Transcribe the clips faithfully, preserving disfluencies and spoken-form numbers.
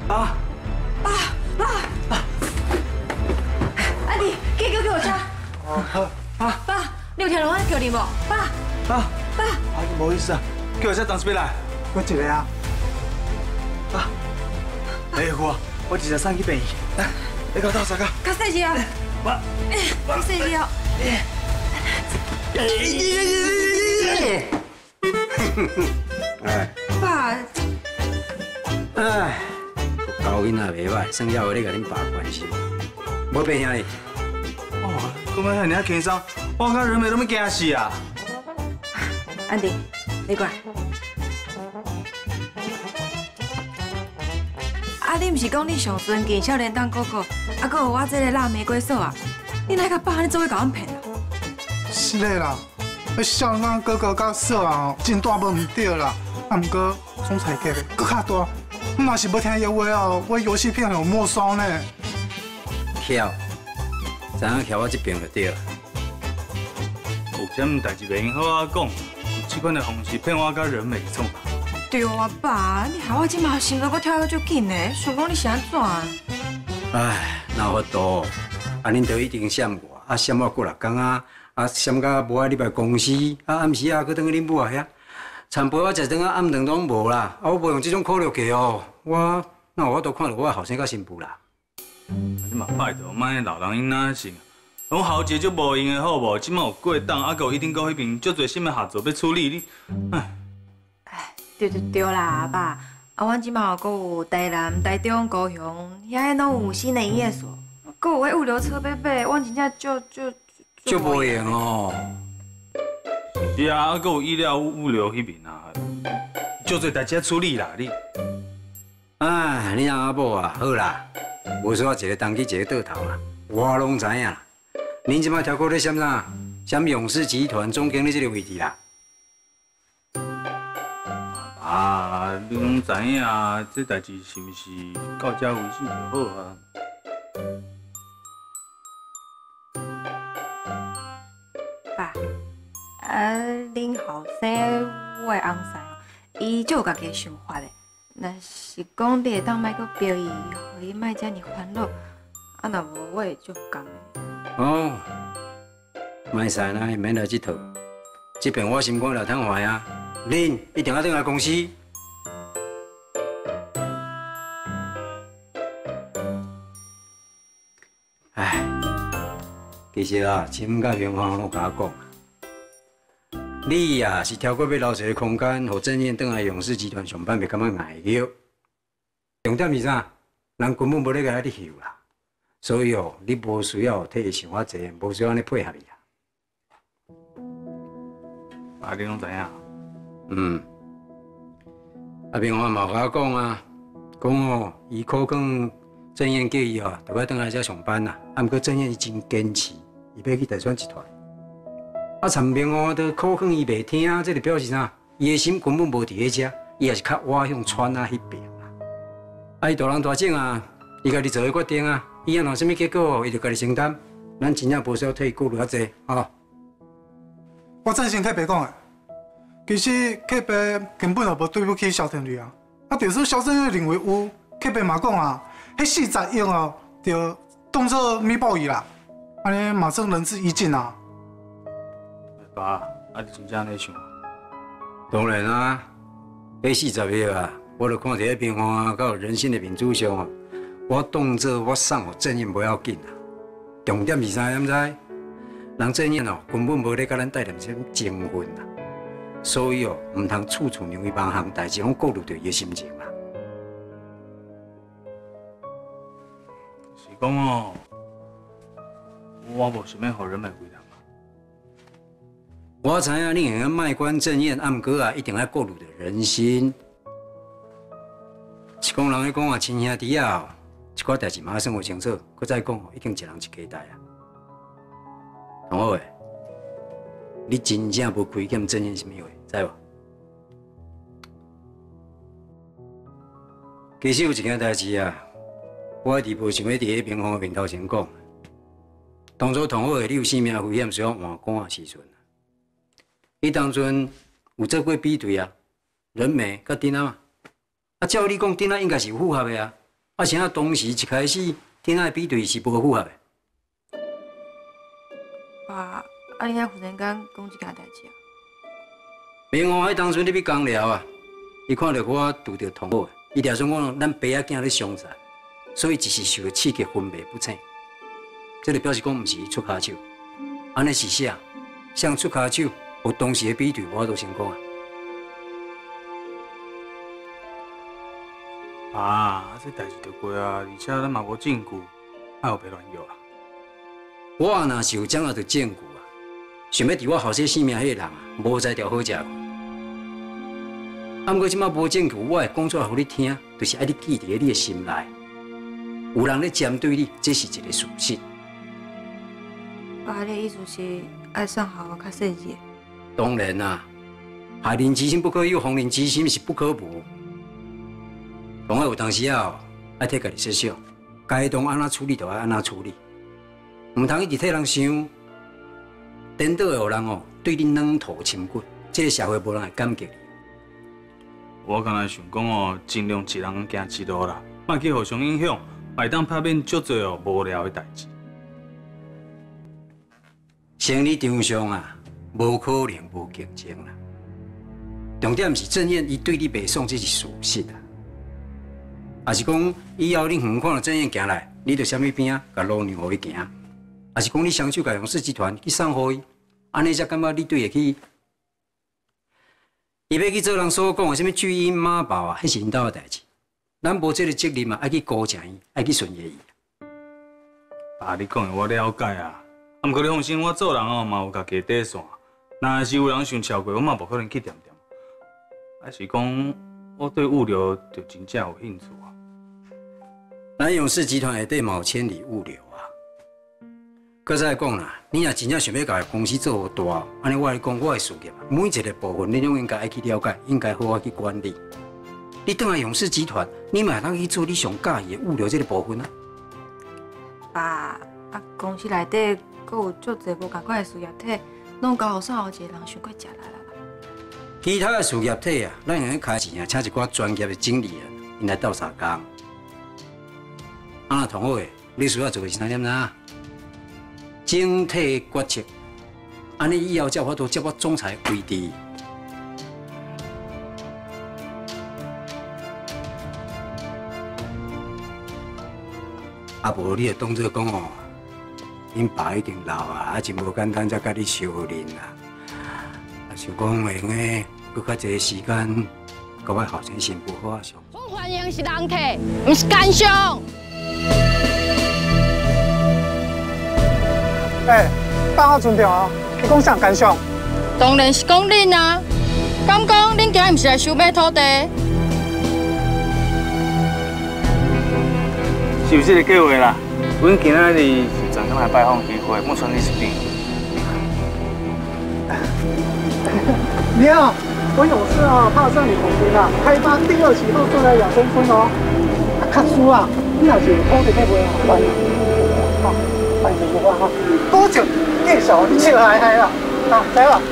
爸， 爸爸，阿弟，叫叫叫我车。 哦好，爸爸，你有听到我叫你无？爸爸爸， 啊，不好意思啊，叫我车当时要来。 我一个啊。 爸，哎呀，我我直接送去病院。来，你搞到啥个？ 较细只哦。 爸， 较细只哦。 哎， 爸， 哎，教囡仔袂歹，算了，我咧甲恁爸关心，无变兄弟。 哦，咁样遐尔轻松，我甲人妹都要惊死啊！ 安迪，你过来。啊，你毋是讲你上尊敬少年党哥哥，啊，搁有我这个辣玫瑰嫂啊，你哪甲爸安尼做伙甲阮骗啊？ 是嘞啦，迄少年哥哥甲嫂啊，真大无毋对啦。啊，毋过总裁家的搁较大，我若是要听伊话哦，我游戏片有没收呢。 巧，知影巧我这边就对了。 有啥物代志袂用好啊讲，有这款的方式骗我甲人美创。 对啊，爸，你害我即马心都搁跳得足紧的，想讲你是安怎？ 唉，哪有法度？啊，恁都一定闪我，啊闪我过六工啊，啊闪到无爱入来公司，啊暗时啊，搁等去恁母啊遐，餐陪我食顿啊，暗顿拢无啦。啊，我无用这种苦肉计哦，我哪有法度看到我后生甲新妇啦？ 你嘛拜托，莫老人因哪性，拢豪杰就无用的好无？即马有过档，啊，佮一定搁迄边足侪新的合作要处理你，唉。 哎，对对对啦，爸，啊，阮即马搁有台南、台中、高雄，遐拢有新的营业所，搁有迄物流车要买，阮真正就就就无用哦。 是啊，啊，搁有医疗物流迄边啊，足侪代志要处理啦，你。 唉，你阿某啊，好啦，无说一个当去一个倒头啦，我拢知影。恁即摆超过咧闪啥？闪永氏集团总经理这个位置啦。 啊，你拢知影，这代志是毋是到这为止就好啊？ 爸，啊，恁后生我的翁婿哦，伊就有家己的想法的。若是讲你会当莫搁逼伊，互伊莫遮尔烦恼，啊，若无我会足甘的。 哦，卖使啦，免来这套。这边我心肝来痛怀啊，恁一定要回来公司。唉，其实啊，亲甲平方拢甲我讲，你呀是超过要留一个空间，互郑燕转来永氏集团上班，袂感觉碍脚。重点是啥？人根本无咧甲你翕啦。所以哦，你无需要替伊想遐济，无需要安尼配合伊啊。 啊，你拢知影？ 嗯。啊，平华嘛有甲我讲啊，讲哦，伊考讲郑燕叫伊哦，就要转来遮上班啦。啊，毋过郑燕伊真坚持，伊要去大选集团。啊，陈平华都考劝伊袂听，这就表示啥？伊的心根本无伫迄遮，伊也是较歪向川啊迄边啦。啊，伊大人大种啊，伊家己做个决定啊。伊若有啥物结果，伊就家己承担。咱真正无需要替伊顾虑遐济，吼。 我赞成客爸讲的，其实客爸根本就无对不起萧天瑞啊。啊，就算萧天瑞认为有，客爸嘛讲啊，迄四十亿哦，就当作弥补伊啦。安尼马上仁至义尽啊。 爸，啊，你真正安尼想？ 当然啊，迄四十亿啊，我著看伫咧平衡甲有人性的民主上啊。我当作我送互郑燕不要紧啦，重点是啥？毋知？人郑燕哦，根本无咧甲咱带点什情分啦，所以哦，毋通处处让伊茫项代志拢顾虑到伊的心情啦。 是讲哦，我无想要互人们为难嘛。 我知影你会晓卖关郑燕，啊，毋过啊，一定要顾虑到人心。是讲人咧讲啊，亲兄弟啊。一寡代志嘛要算话清楚，搁再讲已经一人一家代啊。同学诶，你真正无亏欠郑燕什么话，知无？其实有一件代志啊，我一直无想要伫迄平方面头前讲。当初同学诶，你有性命危险需要换肝诶时阵，伊当阵有做过比对啊，人美甲丁仔嘛，啊照你讲丁仔应该是有符合诶啊。 啊，像当时一开始天爱比对是无符合的。 爸，啊你遐忽然间讲这件代志啊？ 明华迄当初你去工寮啊，伊看到我拄着同好，伊就想讲咱爸仔囝咧相杀，所以一时受刺激昏迷不醒。这就表示讲毋是伊出骹手，安尼是啥？像出骹手，有当时的比对，我都成功啊。 爸，啊这代志就过啊，而且咱嘛无证据，莫互别乱药啦。 我若是有掌握到证据啊，想要伫我后生性命迄个人啊，无才调好食过。啊，毋过即摆无证据，我会讲出来互你听，就是爱你记伫你的心内。有人咧针对你，这是一个事实。 爸，你的意思是爱送好我较细致？ 当然啦，害人之心不可有，防人之心是不可无。讲话有当时啊，爱替家己设想，该当安怎处理就爱安怎处理，唔通一直替人想，颠倒会有人哦对你软土深骨，这个社会无人会感激你。 我刚才想讲哦，尽量一人行一路啦，莫去互相影响，会当避免足侪哦无聊的代志。 生理场上啊，无可能无竞争啦。重点是郑燕伊对你袂爽，这是事实啊。也是讲以后你远看到郑燕行来，你就闪去边啊，甲老娘互伊行。也是讲你双手甲勇士集团去送互伊，安尼才感觉你对得起。伊要去做人所讲的什么巨婴妈宝啊，迄是因兜的代志。咱无这个责任嘛，爱去高正伊，爱去顺业伊。 爸，你讲的我了解啊。啊，毋过你放心，我做人哦嘛有家己的底线。若是有人想超过，我嘛无可能去掂掂。还是讲我对物流就真正有兴趣啊。 咱勇士集团下底嘛有千里物流啊。搁再讲啦，你若真正想要甲公司做大，安尼我来讲，我的事业啊，每一个部分你拢应该爱去了解，应该好好去管理。你倒来勇士集团，你嘛通去做你上介意的物流这个部分啊。 爸，啊公司内底阁有足侪无共款的事业体，拢交互啥后一个人想过食力啦。 其他的事业体啊，咱用去开钱啊，请一寡专业的经理人，因来斗相共。啊，同好的，你需要做的是啥点呐？整体决策，安尼以后才有法度接我总裁的位置。啊，无你就当作讲哦，恁爸已经老啊，啊真无简单，才甲你相认啊。啊，想讲会用诶，搁较侪时间，甲我后生新妇好啊相。 总欢迎是人客，毋是奸商。 哎，放好尊重哦，你讲啥干伤？ 当然是讲恁啊，敢讲恁今日毋是来收买土地？ 是有这个计划啦。阮今仔日是专工来拜访机会，目前你是边？ 你好，我勇士啊，踏上你同军啊，开发第二期后做来养生村哦。啊，卡叔啊，你若是土地要买啊，欢迎，好，欢迎不话哈。多久变小，你这个还嗨了，好，来吧。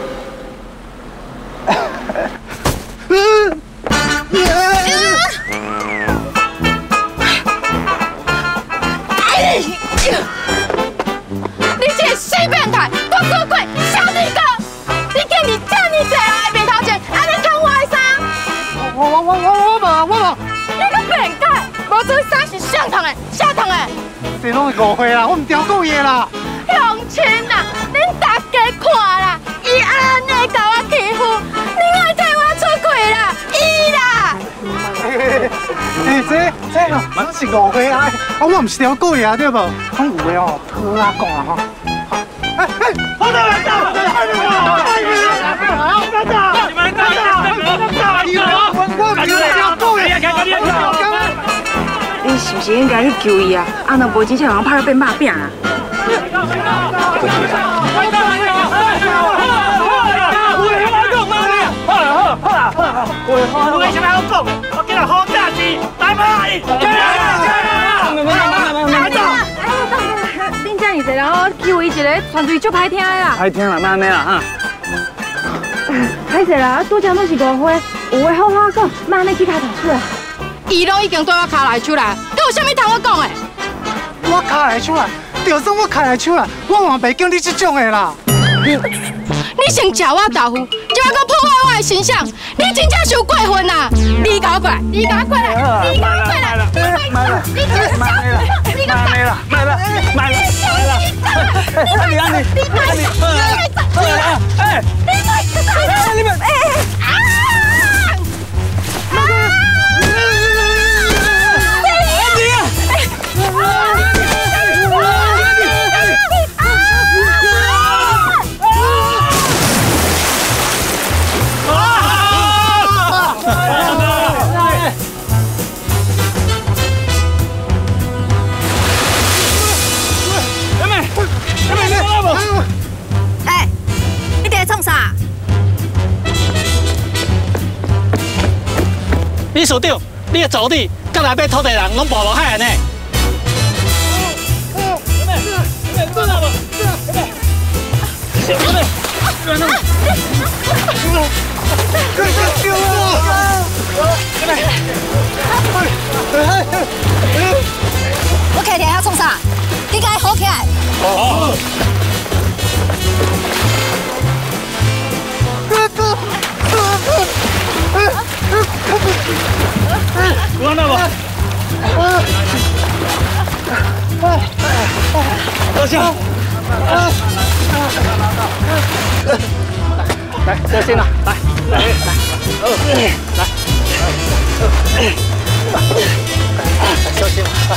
你这个死变态，我做鬼，小你个！你竟然这么济人的面头前，安尼讲我的衫？ 我我我我我无我无。 你个变态！无做衫是上趟的，下趟的。 这拢是误会啦，我唔调过夜啦。 乡亲啦，恁大家看啦，伊安尼甲我欺负，恁爱替我出气啦，伊啦！ 哎，这这个真是误会啊！我我唔是调过夜对无？讲有的哦，好啊讲啊哈。哎哎，好的，来打！来打！来打！你们打！打！你们我我唔是调过夜， 你是不是应该去救伊啊？啊，若无真正人拍到变肉饼啊！ 我为什么要讲？我今日好价值，来吧！ 恁遮尔济人，我救伊一个，传出去足歹听的啦。 歹听啦，那安尼啦哈。 歹势啦，拄则拢是误会，有话好好讲，莫安尼去开大厝啊。 伊拢已经对我卡来手啦，佮有啥物通我讲的？ 我卡来手啦，就算我卡来手啦，我嘛袂经你这种的啦。 你先吃我豆腐，就要佮破坏我的形象，你真正是有过分啦！你搞过来，你搞过来，你搞过来， 买了， 你真是买了，买了，买了，买了，买了，安妮，安妮，安妮，哎，你们，哎，啊！ 哎，你伫创啥？ 李署长，你的助理甲内边土地人拢暴露海安尼。 我徛伫遐创啥？你该好起来。 哦。有安那无？多谢。来，小心啊！来，来，来，来，小心啊！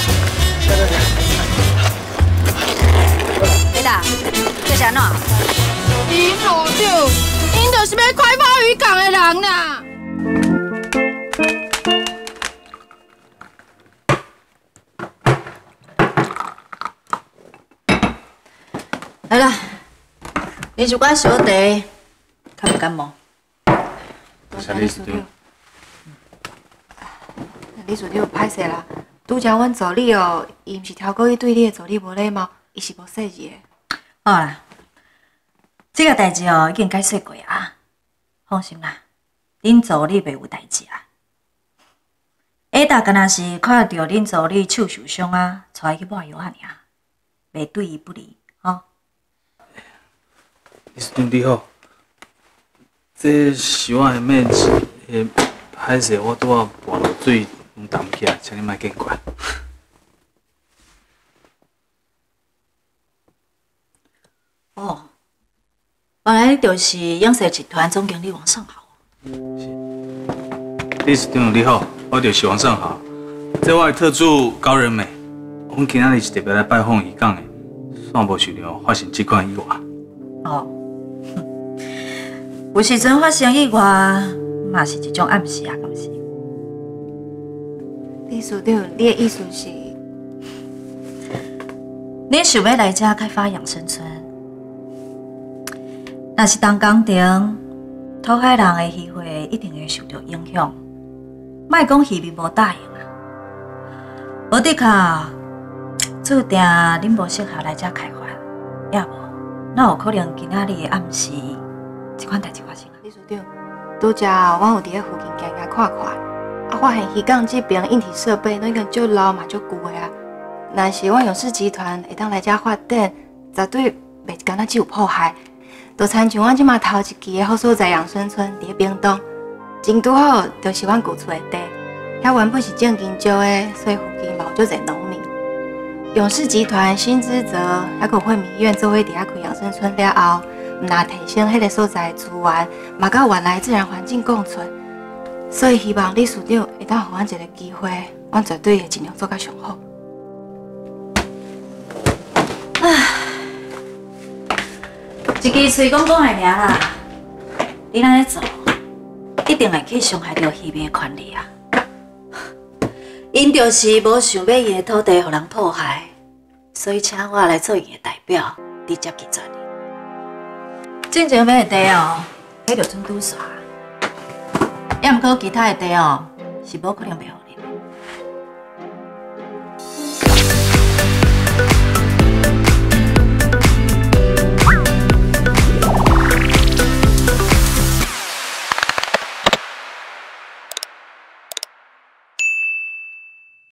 李大，这是安怎？ 李署长，因就是要开发渔港的人啦。 来啦，你一罐小茶，较袂感冒。 多谢李署长。 李署长歹势啦，拄则阮助理哦，伊毋是超过伊对你的助理无礼貌，伊是无说字的。 好啦，这个代志哦已经解释过啊，放心啦，恁助理袂有代志啊。下达敢若是看到恁助理手受伤啊，带伊去抹药啊尔，袂对伊不利，吼。 李署长你好，这是我的妹子，诶，歹势，我拄仔跋落水，唔担起来，请你莫见怪。 哦，原来你就是养蛇集团总经理王胜豪。 李署长你好，我就是王胜豪，这我的特助高仁美，阮今仔日是特别来拜访渔港的，算无想到发生这款意外。 哦，有时阵发生意外，嘛是一种暗示啊，敢是？ 李署长，你的意思是？ 恁想要来遮开发养生村？若是当工程，土海人的渔会一定会受到影响。莫讲渔民无答应啊，无的确注定恁无适合来遮开发，也无，哪有可能今仔日的暗时这款代志发生啊？ 李署长，拄则阮有伫咧附近行行看看，啊，发现渔港这边硬体设备拢已经足老嘛足旧的啊。若是阮永氏集团会当来遮发展，绝对袂敢若只有破坏。就亲像阮即马头一期的好所在养生村伫咧屏东，真拄好就是阮旧厝的地，遐原本是种香蕉的，所以附近嘛有足侪农民。永氏集团、新之泽，还有惠民医院做伙伫遐开养生村了后，毋但提升迄个所在的资源，嘛甲原来自然环境共存。所以希望李署长会当互阮一个机会，阮绝对会尽量做到上好。 唉。一支嘴讲讲的尔啦，你安尼做，一定会去伤害到渔民的权利啊！因就是无想要伊的土地互人破坏，所以请我来做伊的代表，直接去抓你。正常买的地哦，迄就准拄煞，也毋过其他的地哦，是无可能袂互